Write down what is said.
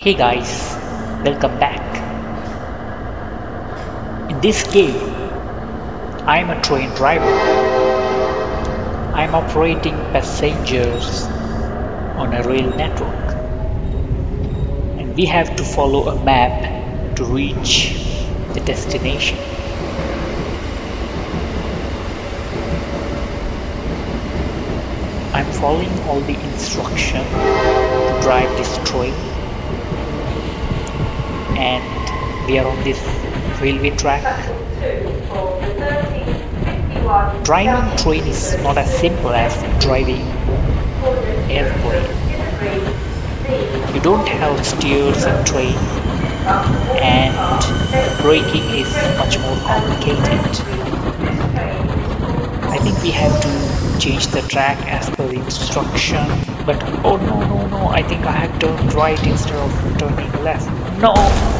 Hey guys, welcome back. In this game, I'm a train driver. I'm operating passengers on a rail network. And we have to follow a map to reach the destination. I'm following all the instructions to drive this train. And we are on this railway track. Driving train is not as simple as driving airplane. You don't have steers in train, and braking is much more complicated. I think we have to change the track as per the instruction, but oh no, I think I have turned right instead of turning left. No!